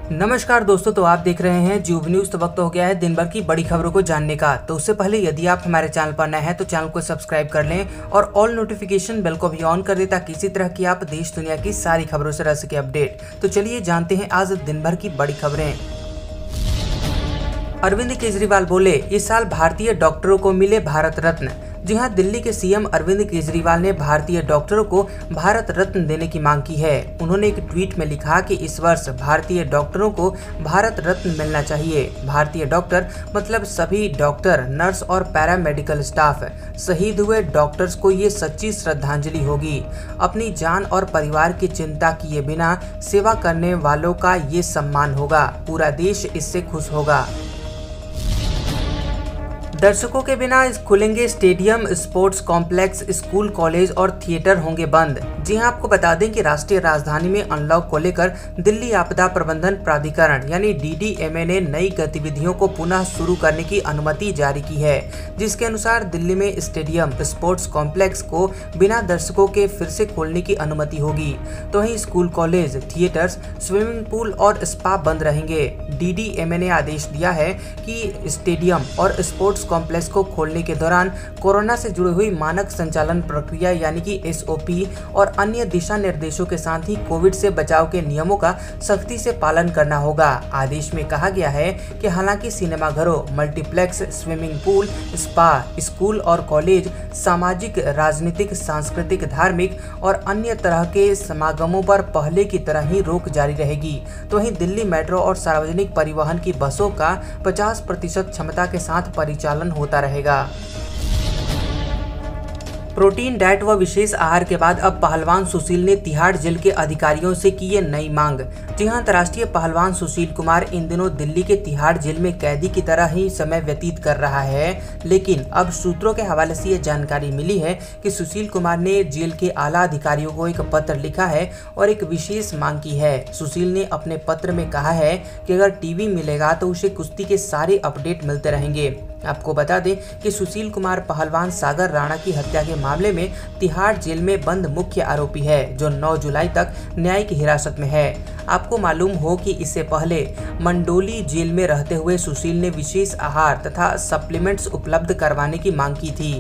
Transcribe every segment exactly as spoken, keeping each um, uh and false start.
नमस्कार दोस्तों, तो आप देख रहे हैं जुब न्यूज। तो वक्त हो गया है दिन भर की बड़ी खबरों को जानने का। तो उससे पहले यदि आप हमारे चैनल पर नए हैं तो चैनल को सब्सक्राइब कर लें और ऑल नोटिफिकेशन बेल को भी ऑन कर दें ताकि इसी तरह की आप देश दुनिया की सारी खबरों से रह सके अपडेट। तो चलिए जानते हैं आज दिन भर की बड़ी खबरें। अरविंद केजरीवाल बोले, इस साल भारतीय डॉक्टरों को मिले भारत रत्न। जी हां, दिल्ली के सीएम अरविंद केजरीवाल ने भारतीय डॉक्टरों को भारत रत्न देने की मांग की है। उन्होंने एक ट्वीट में लिखा कि इस वर्ष भारतीय डॉक्टरों को भारत रत्न मिलना चाहिए। भारतीय डॉक्टर मतलब सभी डॉक्टर, नर्स और पैरामेडिकल स्टाफ। शहीद हुए डॉक्टर्स को ये सच्ची श्रद्धांजलि होगी। अपनी जान और परिवार की चिंता किए बिना सेवा करने वालों का ये सम्मान होगा। पूरा देश इससे खुश होगा। दर्शकों के बिना खुलेंगे stadium, sports complex, school, college और थिएटर होंगे बंद। जी हां, आपको बता दें कि राष्ट्रीय राजधानी में अनलॉक को लेकर दिल्ली आपदा प्रबंधन प्राधिकरण यानी डी डी एम ए ने नई गतिविधियों को पुनः शुरू करने की अनुमति जारी की है, जिसके अनुसार दिल्ली में स्टेडियम, स्पोर्ट्स कॉम्प्लेक्स को बिना दर्शकों के फिर से खोलने की अनुमति होगी। तो वहीं school, college, theatres, swimming pool और स्पा बंद रहेंगे। डी डी एम ए ने आदेश दिया है कि स्टेडियम और स्पोर्ट्स कॉम्प्लेक्स को खोलने के दौरान कोरोना से जुड़ी हुई मानक संचालन प्रक्रिया यानी कि एस ओ पी और अन्य दिशा निर्देशों के साथ ही कोविड से बचाव के नियमों का सख्ती से पालन करना होगा। आदेश में कहा गया है कि हालांकि सिनेमाघरों, multiplex, swimming pool, spa, school और कॉलेज, सामाजिक, राजनीतिक, सांस्कृतिक, धार्मिक और अन्य तरह के समागमों पर पहले की तरह ही रोक जारी रहेगी। तो वहीं दिल्ली मेट्रो और सार्वजनिक परिवहन की बसों का पचास प्रतिशत क्षमता के साथ परिचालन होता रहेगा। प्रोटीन डाइट व विशेष आहार के बाद अब पहलवान सुशील ने तिहाड़ जेल के अधिकारियों से की ये नई मांग। जी हां, अंतर्राष्ट्रीय पहलवान सुशील कुमार इन दिनों दिल्ली के तिहाड़ जेल में कैदी की तरह ही समय व्यतीत कर रहा है। लेकिन अब सूत्रों के हवाले से ये जानकारी मिली है कि सुशील कुमार ने जेल के आला अधिकारियों को एक पत्र लिखा है और एक विशेष मांग की है। सुशील ने अपने पत्र में कहा है कि अगर टीवी मिलेगा तो उसे कुश्ती के सारे अपडेट मिलते रहेंगे। आपको बता दें कि सुशील कुमार पहलवान सागर राणा की हत्या के मामले में तिहाड़ जेल में बंद मुख्य आरोपी है, जो नौ जुलाई तक न्यायिक हिरासत में है। आपको मालूम हो कि इससे पहले मंडोली जेल में रहते हुए सुशील ने विशेष आहार तथा सप्लीमेंट्स उपलब्ध करवाने की मांग की थी।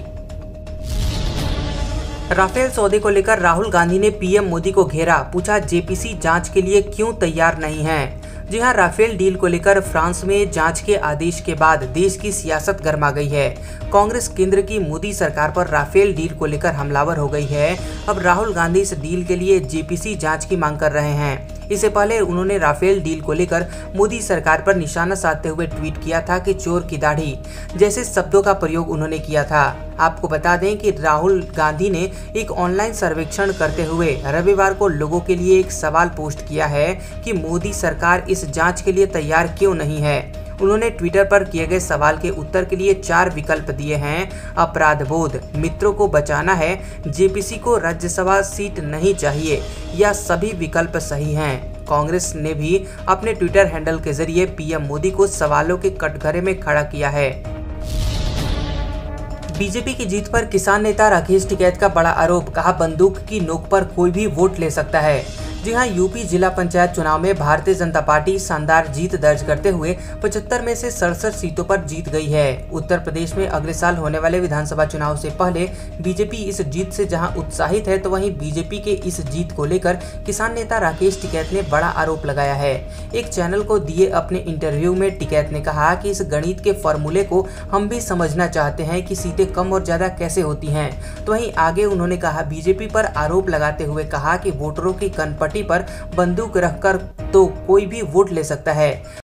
राफेल सौदे को लेकर राहुल गांधी ने पी एम मोदी को घेरा, पूछा जे पी सी जांच के लिए क्यों तैयार नहीं है। जी हां, राफेल डील को लेकर फ्रांस में जांच के आदेश के बाद देश की सियासत गर्मा गई है। कांग्रेस केंद्र की मोदी सरकार पर राफेल डील को लेकर हमलावर हो गई है। अब राहुल गांधी इस डील के लिए जे पी सी जांच की मांग कर रहे हैं। इससे पहले उन्होंने राफेल डील को लेकर मोदी सरकार पर निशाना साधते हुए ट्वीट किया था कि चोर की दाढ़ी जैसे शब्दों का प्रयोग उन्होंने किया था। आपको बता दें कि राहुल गांधी ने एक ऑनलाइन सर्वेक्षण करते हुए रविवार को लोगों के लिए एक सवाल पोस्ट किया है कि मोदी सरकार इस जांच के लिए तैयार क्यों नहीं है। उन्होंने ट्विटर पर किए गए सवाल के उत्तर के लिए चार विकल्प दिए हैं। अपराध बोध, मित्रों को बचाना है, जे पी सी को राज्यसभा सीट नहीं चाहिए या सभी विकल्प सही हैं। कांग्रेस ने भी अपने ट्विटर हैंडल के जरिए पी एम मोदी को सवालों के कटघरे में खड़ा किया है। बी जे पी की जीत पर किसान नेता राकेश टिकैत का बड़ा आरोप, कहा बंदूक की नोक पर कोई भी वोट ले सकता है। जी हां, यूपी जिला पंचायत चुनाव में भारतीय जनता पार्टी शानदार जीत दर्ज करते हुए पचहत्तर में से सड़सठ सीटों पर जीत गई है। उत्तर प्रदेश में अगले साल होने वाले विधानसभा चुनाव से पहले बीजेपी इस जीत से जहां उत्साहित है, तो वहीं बीजेपी के इस जीत को लेकर किसान नेता राकेश टिकैत ने बड़ा आरोप लगाया है। एक चैनल को दिए अपने इंटरव्यू में टिकैत ने कहा कि इस गणित के फॉर्मूले को हम भी समझना चाहते हैं कि सीटें कम और ज्यादा कैसे होती हैं। तो वहीं आगे उन्होंने कहा बीजेपी पर आरोप लगाते हुए कहा कि वोटरों की कनपट्टी पर बंदूक रखकर तो कोई भी वोट ले सकता है।